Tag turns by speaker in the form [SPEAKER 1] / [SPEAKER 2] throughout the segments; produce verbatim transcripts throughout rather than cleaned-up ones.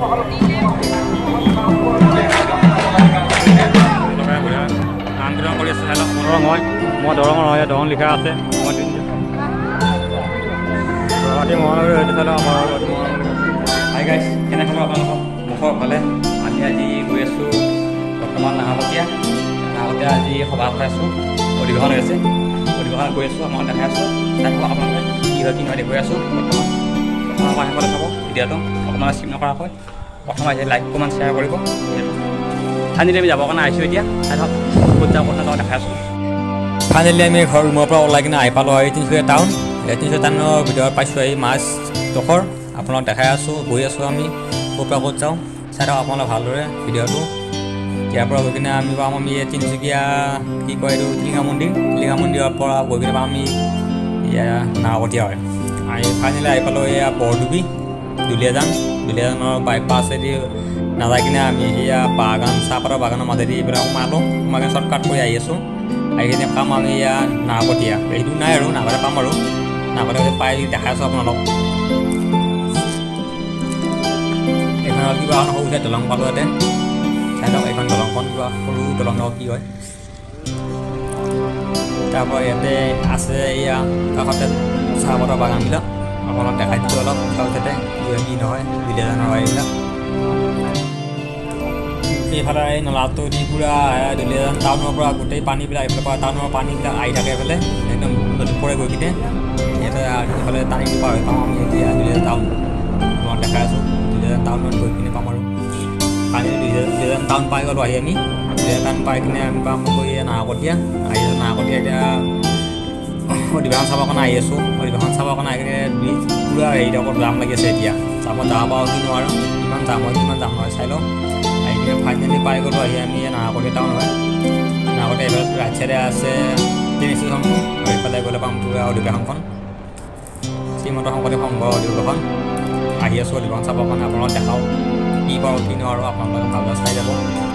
[SPEAKER 1] আন্দোলন কৰি আছে চাই দৰং হয় মই দৰং নহয় দৰং লিখা আছে মই গুৱাহাটী মহানগৰী হয়তো চাই আমাৰ হাই গাইছ কেনে খবৰ আপোনালোকক মুখৰ ফালে আমি আজি গৈ আছোঁ বৰ্তমান নাহৰকটীয়া নাহৰকটীয়া আজি সভা হৈ আছোঁ অধিৱেশন হৈ আছে অধিৱেশন গৈ আছোঁ আমাক দেখাই আছোঁ চাই থাকক আপোনালোকে কি হয় কি নহয় দেখুৱাই আছোঁ বৰ্তমান প্ৰথম আমাৰ সেইফালে চাব ভিডিঅ'টো আপোনালোকে স্কিপ নকৰাকৈ প্ৰথম আজি লাইক কমেণ্ট শ্বেয়াৰ কৰিব ফাইনেলি আমি যাবৰ কাৰণে আহিছোঁ এতিয়া চাই থাকক ক'ত যাওঁ ক'ত নাযাওঁ দেখাই আছোঁ ফাইনেলি আমি ঘৰ ৰুমৰ পৰা ওলাই কিনে আহি পালোঁ এই তিনিচুকীয়া টাউন এই তিনিচুকীয়া টাউনৰ ভিতৰত পাইছোঁ আহি মাছ ডোখৰ আপোনালোক দেখাই আছোঁ গৈ আছোঁ আমি ক'ৰ পৰা ক'ত যাওঁ চাই থাকক আপোনালোক ভালদৰে ভিডিঅ'টো ইয়াৰ পৰা গৈ কিনে আমি পাম আমি তিনিচুকীয়া কি কয় এইটো টিলিঙা মন্দিৰ টিলিঙা মন্দিৰৰ পৰা গৈ কিনে পাম আমি এয়া নাহৰকটীয়া হয় আমি ফাইনেলি আহি পালোঁ এয়া বৰডুবি দুলীয়াজান দুলীয়াজানৰ বাইপাছেদি নাযাই কিনে আমি এয়া বাগান চাহপাতৰ বাগানৰ মাজেদি এইবিলাক সোমালোঁ সোমাই কিনে শ্বৰ্টকাট কৰি আহি আছোঁ আহি কিনে পাম আমি এয়া নাহৰকটীয়া এইটো নাই আৰু নাহৰকটীয়া পাম আৰু নাহৰকটীয়া পাই দেখাই আছোঁ আপোনালোক এইখন কিবা এখন সৰু দলং পালোঁ ইয়াতে চাই লওক এইখন দলংখন কিবা সৰু দলং কি হয় তাৰপৰা ইয়াতে আছে এয়া কাষতে চাহপাতৰ বাগানবিলাক আপোনালোক দেখাই দিছোঁ অলপ তাৰপিছতে কি হয় কি নহয় দুলীয়াজানৰ হয় এইবিলাক এইফালে এই নলাটো দি পূৰা দুলীয়াজান টাউনৰ পৰা গোটেই পানীবিলাক এইফালৰ পৰা টাউনৰ পানীবিলাক আহি থাকে এইফালে একদম নদীত পৰে গৈ কিনে ইয়াতে এইফালে টানিটো পাৰ হৈ পাওঁ আমি এতিয়া দুলীয়াজান টাউন আপোনাক দেখাই আছোঁ দুলীয়াজান টাউনত গৈ কিনে পাম আৰু পানী দুলীয়াজান টাউন পাই গ'লোঁ আহি আমি দুলীয়াজান টাউন পাই কিনে আমি পাম গৈ নাহৰকটীয়া আহি আছোঁ নাহৰকটীয়া এতিয়া অধিৱেশন চাবৰ কাৰণে আহি আছোঁ অধিৱেশন চাবৰ কাৰণে আহি কিনে ব্ৰিজ পূৰা হেৰিত অকল জাম লাগি আছে এতিয়া যাব যাব পাৰোঁ কি নোৱাৰোঁ কিমান যাম হয় কিমান যাম হয় চাই লওঁ আহি কিনে ফাইনেলি পাই গ'লোঁ আহি আমি নাহৰকটীয়া টাউন হয় নাহৰকটীয়া এইফালে ৰাইট চাইডে আছে ট্ৰেইন ষ্টেচনখন আৰু এইফালে গ'লে পাম পূৰা অধিৱেশনখন শ্ৰীমন্ত শংকৰদেৱ সংঘৰ অধিৱেশন আহি আছোঁ অধিৱেশন চাবৰ কাৰণে আপোনালোকক দেখাওঁ কি পাৰোঁ কি নোৱাৰোঁ আপোনালোকে ভালদৰে চাই যাব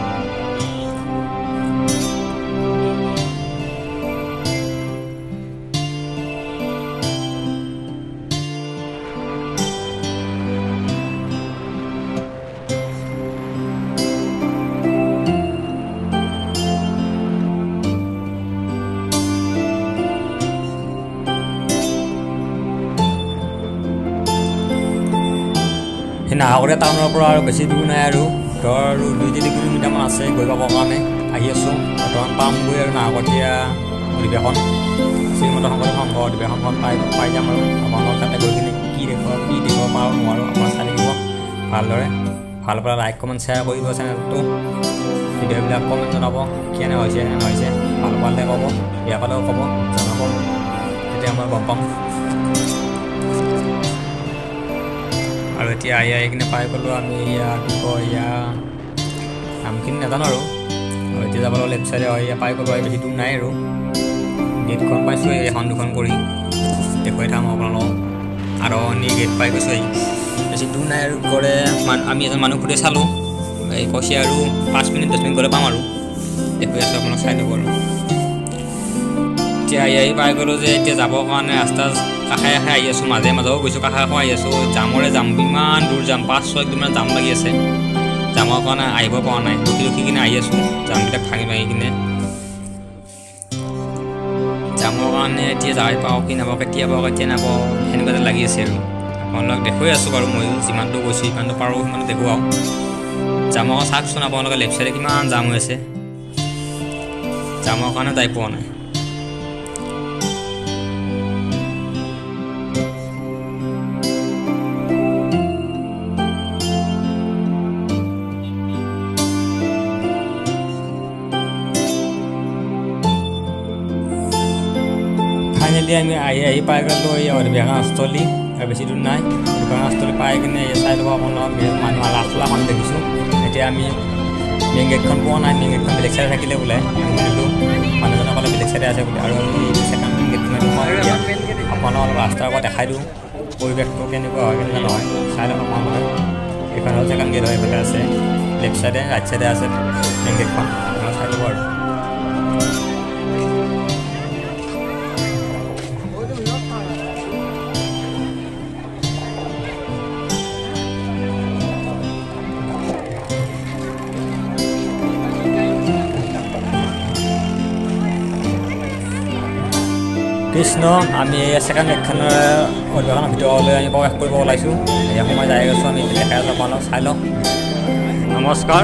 [SPEAKER 1] নাহৰকটীয়া টাউনৰ পৰা আৰু বেছি দূৰ নাই আৰু ধৰ আৰু দুই তিনি কিলোমিটাৰমান আছে গৈ পাবৰ কাৰণে আহি আছোঁ বৰ্তমান পামগৈ আৰু নাহৰকটীয়া অধিৱেশন শ্ৰীমন্ত শংকৰদেৱ সংঘৰ অধিৱেশনখন পাই পাই যাম আৰু আপোনালোক তাতে গৈ কিনে কি দেখুৱাওঁ কি দেখিব পাৰোঁ নোৱাৰোঁ আপোনাক চাই থাকিব ভালদৰে ভাল পৰা লাইক কমেণ্ট শ্বেয়াৰ কৰিব চেনেলটো ভিডিঅ'বিলাক কমেণ্ট জনাব কেনে হৈছে কেনে হৈছে ভাল পালে ক'ব বেয়া পালেও ক'ব জনাব তেতিয়া মই গম পাম আৰু এতিয়া আহি আহি কিনে পাই গ'লোঁ আমি এয়া কি কয় এয়া নামখিনি নাজানো আৰু এতিয়া যাবলৈ লেফ্ট চাইডে হয় এয়া পাই গ'লোঁ আহি বেছি দূৰ নাই আৰু গেটখন পাইছোঁ এখন দুখন কৰি দেখুৱাই থাম আপোনালোকক আৰু নি গেট পাই গৈছোঁ আহি বেছি দূৰ নাই আৰু গ'লে আমি এজন মানুহ ফুটে চালোঁ এই কৈছে আৰু পাঁচ মিনিট দহ মিনিট গ'লে পাম আৰু দেখুৱাই আছোঁ আপোনালোক চাই ল'ব আৰু এতিয়া আহি আহি পাই গ'লোঁ যে এতিয়া যাবৰ কাৰণে ৰাস্তা কাষে কাষে আহি আছোঁ মাজে মাজেও গৈছোঁ কাষে কাষে আহি আছোঁ জামৰে যাম ইমান দূৰ যাম পাঁচ ছয় কিলোমিটাৰ জাম লাগি আছে জামৰ কাৰণে আহিব পৰা নাই ৰখি ৰখি কিনে আহি আছোঁ জামবিলাক ভাঙি ভাঙি কিনে জামৰ কাৰণে এতিয়া যাই পাওঁ কি নাপাওঁ কেতিয়া পাওঁ কেতিয়া নাপাওঁ সেনেকুৱাতে লাগি আছে আৰু আপোনালোক দেখুৱাই আছোঁ বাৰু ময়ো যিমানটো গৈছোঁ সিমানটো পাৰোঁ সিমানটো দেখুৱাওঁ জামৰ চাওকচোন আপোনালোকে লেফ্ট চাইডে কিমান জাম হৈ আছে জামৰ কাৰণে যাই পোৱা নাই ফাইনেলি আমি আহি আহি পাই গ'লোঁ এই অধিৱেশনস্থলী আৰু বেছি দূৰ নাই অধিৱেশনস্থলী পাই কিনে চাই ল'ব আপোনালোক মানুহ লাখলাখন দেখিছোঁ এতিয়া আমি মেইন গেটখন পোৱা নাই মেইন গেটখন বেলেগ চাইডে থাকিলে বোলে সুধিলোঁ মানুহজনে ক'লে বেলেগ চাইডে আছে বুলি আৰু এই ছেকেণ্ড মেইন গেটখনত সোমাই এতিয়া আপোনালোক অলপ ৰাস্তাৰ পৰা দেখাই দিওঁ পৰিৱেশটো কেনেকুৱা হয় কেনেকুৱা নহয় চাই লওক আপোনালোকে এইখন হ'ল ছেকেণ্ড গেট হয় এইফালে আছে লেফ্ট চাইডে ৰাইট চাইডে আছে মেইন গেটখন আপোনালোক চাই ল'ব আৰু কৃষ্ণ আমি ছেকেণ্ড লেকখনৰ অধিৱেশনৰ ভিতৰলৈ আমি প্ৰৱেশ কৰিব ওলাইছোঁ। এই সময় যাই গৈছোঁ আমি দেখাই আছোঁ আপোনালোক চাই লওক। নমস্কাৰ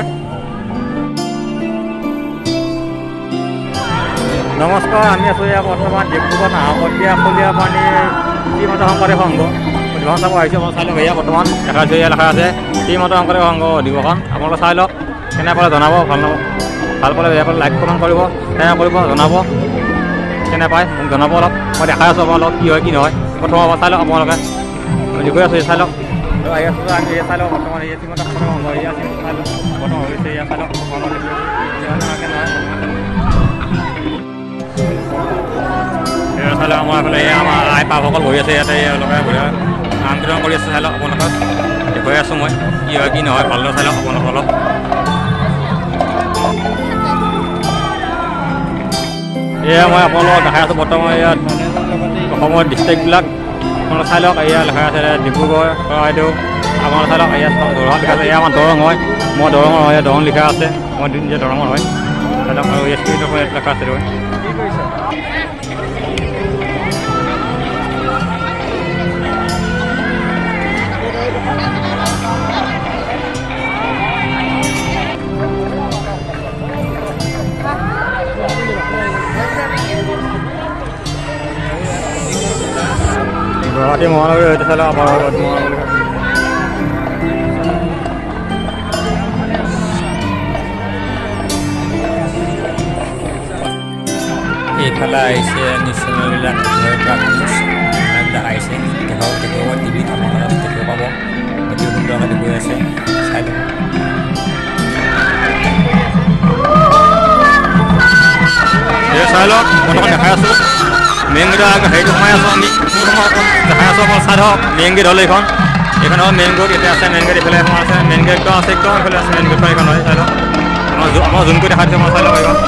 [SPEAKER 1] নমস্কাৰ আমি আছোঁ ইয়াত বৰ্তমান ডিব্ৰুগড় নাহৰকটীয়া কলীয়াপানী শ্ৰীমন্ত শংকৰদেৱ সংঘ অধিৱেশন চাব আহিছোঁ। আপোনালোক চাই লওক এয়া বৰ্তমান দেখাইছোঁ এয়া লেখা আছে শ্ৰীমন্ত শংকৰদেৱ সংঘ অধিৱেশন। আপোনালোকে চাই লওক কেনে পালে জনাব, ভাল ন ভাল পালে বেয়া পালে লাইক কমেণ্ট কৰিব, শ্বেয়াৰ কৰিব, জনাব কেনে পায় মোক জনাব অলপ। মই দেখাই আছোঁ আপোনালোক কি হয় কি নহয় প্ৰথম পৰা চাই লওক আপোনালোকে। আমি গৈ আছোঁ চাই লওক আহি আছোঁ আমি এয়া চাই লওক বৰ্তমান এই শ্ৰীমন্ত শংকৰদেৱ সংঘ এয়া চাই লওক বৰ্তমান হৈছে এয়া চাই লওক চাই লওক আমাৰ এইফালে এই আমাৰ আই পাভসকল বহি আছে ইয়াতে এওঁলোকে বঢ়িয়া নাম কীৰ্তন কৰি আছে। চাই লওক আপোনালোকক দেখুৱাই আছোঁ মই কি হয় কি নহয় ভালদৰে চাই লওক আপোনালোক অলপ। এয়া মই আপোনালোকক দেখাই আছোঁ বৰ্তমান ইয়াত অসমৰ ডিষ্ট্ৰিক্টবিলাক আপোনালোকে চাই লওক। এয়া লেখা আছে ডিব্ৰুগড় চৰাইদেউ। আপোনালোকে চাই লওক এয়া দৰং লিখা আছে। এয়া আমাৰ দৰং হয়, মই দৰঙৰ হয়, দৰং লিখা আছে, মই নিজে দৰঙৰ হয়। চাই লওক আৰু এছ পি লেখা আছে দেখুৱাই। গুৱাহাটী মহানগৰী হৈছে চাই লওক আমাৰ মহানগৰী এইফালে আহিছে নিউজবিলাক আহিছে দেখাব দেখিব টিভিত আপোনালোকে দেখিব পাব অতি সুন্দৰকৈ দেখুৱাই আছে চাই লওক। এই চাই লওক বৰ্তমান দেখাই আছোঁ মেইন গেট হেৰিটো সোমাই আছোঁ আমি দেখাই আছোঁ অকল চাই ধৰক মেইন গেট হ'ল এইখন এইখন হ'ল মেইন গেট। এতিয়া আছে মেইন গেট এইফালে এখন আছে মেইন গেটটো আছে একদম এইফালে আছে মেইন গেটখন এইখন হয় চাই লওক। আমাৰ আমাৰ জুম কৰি দেখাই দিছোঁ মই চাই লওক এইখন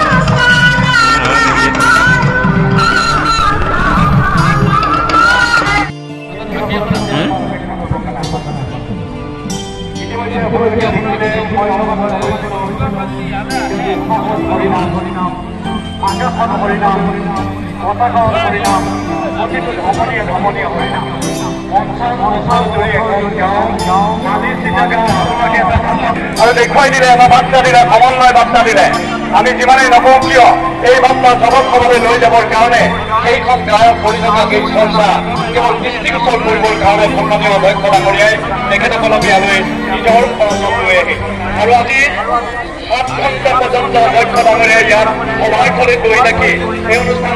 [SPEAKER 2] আৰু দেখুৱাই দিলে এটা বাৰ্তা দিলে সমন্বয় বাৰ্তা দিলে আমি যিমানেই নকওঁ কিয় এই বাৰ্তা জগত সভালৈ লৈ যাবৰ কাৰণে সেইখন গায়ক কৰি থকা গীত চৰ্চা কেৱল দৃষ্টিগোচৰ কৰিবৰ কাৰণে সন্মানীয় অধ্যক্ষ ডাঙৰীয়াই তেখেতসকলক ইয়ালৈ নিজৰ খৰচত লৈ আহে আৰু আজি সাত ঘণ্টা পৰ্যন্ত অধ্যক্ষ ডাঙৰীয়াই ইয়াত সভাস্থলীত বহি থাকি এই অনুষ্ঠান